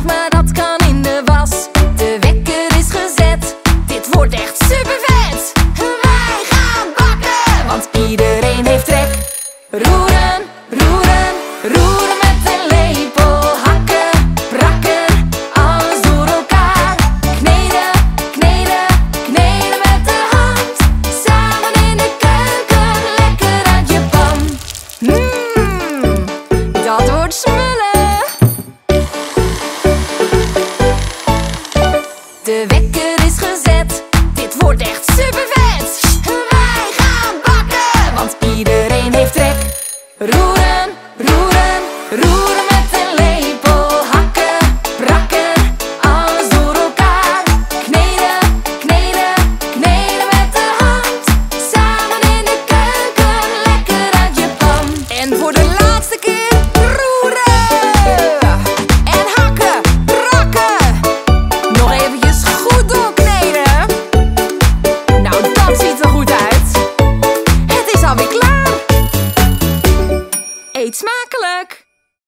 maar dat kan in de was. De wekker is gezet, dit wordt echt super vet. Wij gaan bakken, want iedereen heeft trek. Roeren, roeren, roeren met een lepel. Hakken, brakken, alles door elkaar. Kneden, kneden, kneden met de hand. Samen in de keuken, lekker uit je pan. Dat wordt smullen. De wekker is gezet, dit wordt echt super vet. Wij gaan bakken, want iedereen heeft trek. Roeren,